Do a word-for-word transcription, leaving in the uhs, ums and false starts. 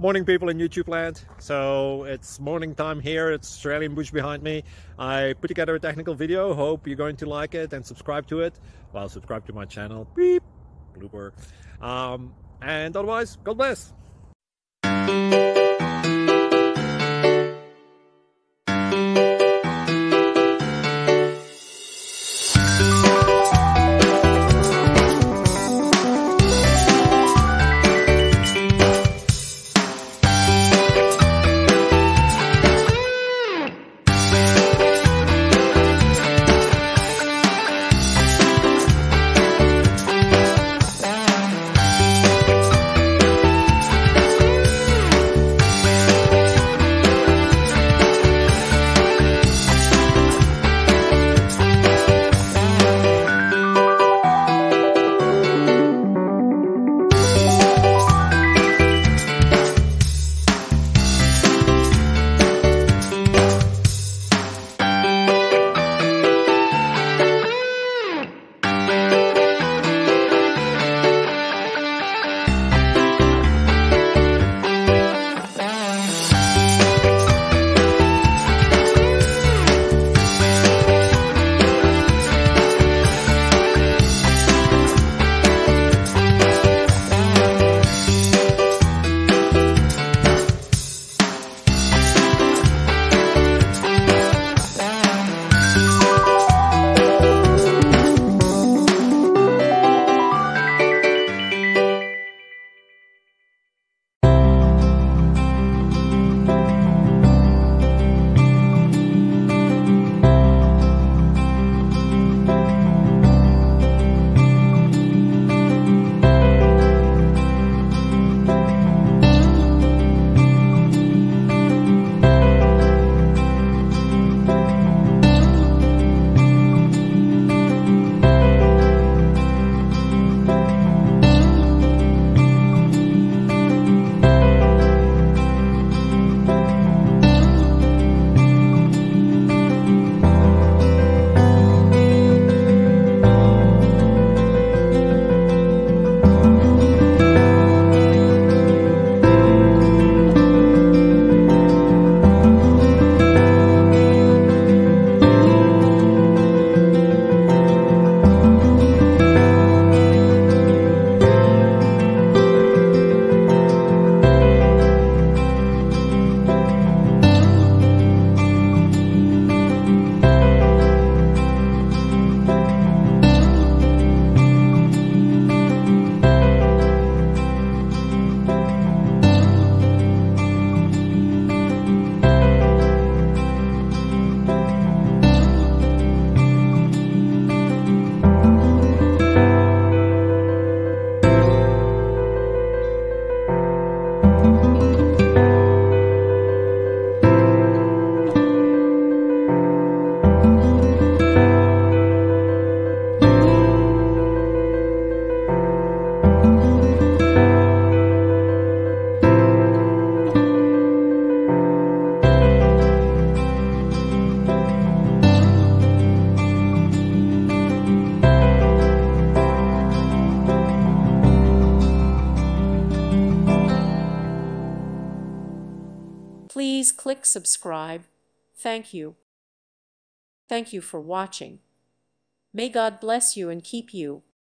Morning, people in YouTube land. So it's morning time here. It's Australian bush behind me. I put together a technical video. Hope you're going to like it and subscribe to it. Well, subscribe to my channel. Beep. Blooper. Um, and otherwise, God bless. Please click subscribe. Thank you. Thank you for watching. May God bless you and keep you.